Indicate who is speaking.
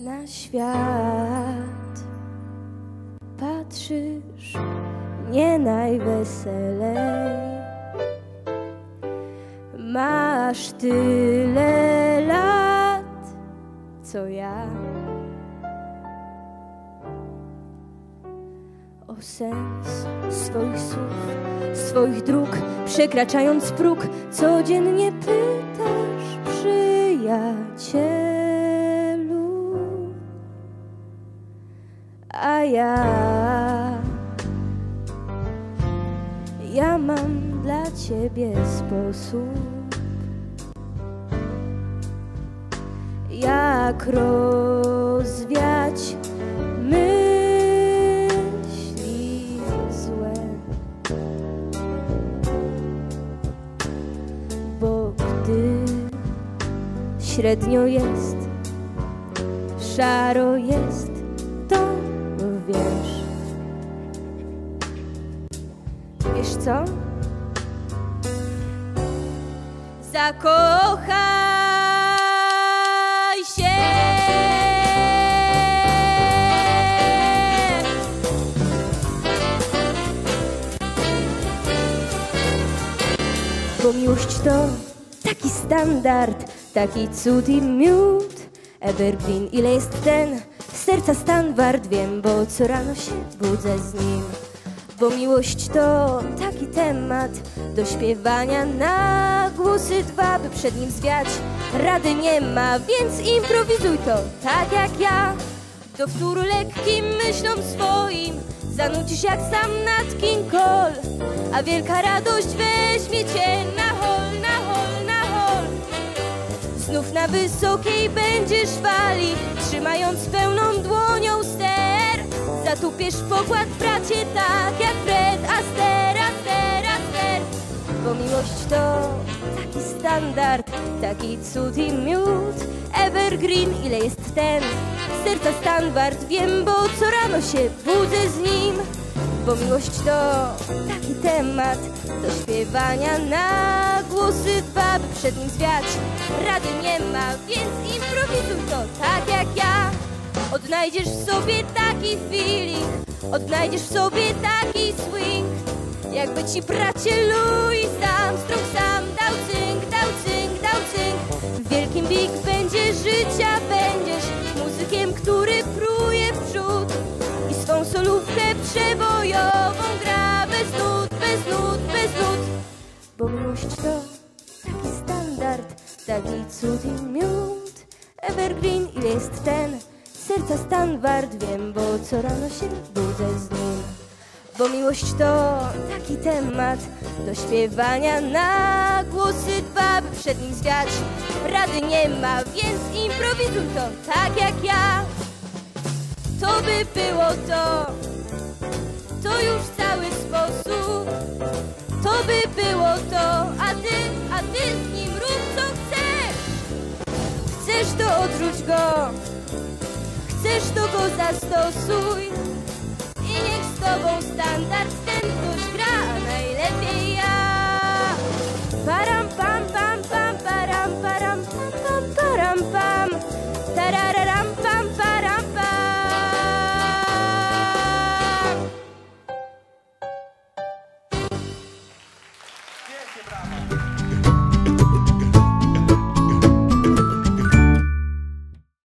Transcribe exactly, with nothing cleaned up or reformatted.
Speaker 1: na świat patrzysz nie najweselej. Masz tyle lat, co ja. O sens swoich słów, swoich dróg, przekraczając próg, codziennie pytasz, przyjacielu. A ja, ja mam dla ciebie sposób, jak rozwiać myśli złe, bo gdy średnio jest, szaro jest, to wiesz. Wiesz co? Zakochaj się. Bo miłość to taki standard, taki cud i miód, evergreen. Ile jest ten serca stan wart, wiem, bo co rano się budzę z nim. Bo miłość to taki temat do śpiewania na głosy dwa, by przed nim zwiać rady nie ma, więc improwizuj to tak jak ja. Do wtóru lekkim myślom swoim zanucisz jak sam Nat King Cole, a wielka radość weźmie cię na hol, na hol, na hol. Znów na wysokiej będziesz fali, trzymając pełną dłonią ster. Zatupiesz pokład, bracie, tak jak Fred Astaire, Astaire, Astaire. Bo miłość to taki standard, taki cud i miód, evergreen. Ile jest ten serca stan wart, wiem, bo co rano się budzę z nim. Bo miłość to taki temat do śpiewania na głosy dwa, by przed nim zwiać rady nie ma, więc improwizuj to tak jak ja. Odnajdziesz w sobie taki feeling, odnajdziesz w sobie taki swing, jakby ci bracie Louis Armstrong sam dał cynk, dał cynk, dał cynk. W wielkim big bandzie życia będziesz muzykiem, który pruje w przód i swą solówkę przebojową gra bez nut, bez nut, bez nut. Bo miłość to taki standard, taki cud i miód, evergreen. Ile jest ten serca stan wart, wiem, bo co rano się budzę z nim. Bo miłość to taki temat do śpiewania na głosy dwa, by przed nim zwiać rady nie ma, więc improwizuj to tak jak ja. To by było to, to już cały sposób. To by było to, a ty, a ty z nim rób co chcesz. Chcesz to odrzuć go, chcesz to go zastosuj i niech z tobą standard ten ktoś gra, a najlepiej ja. Param pam pam pam, param param pam pam, param pam, tarararam pam pam.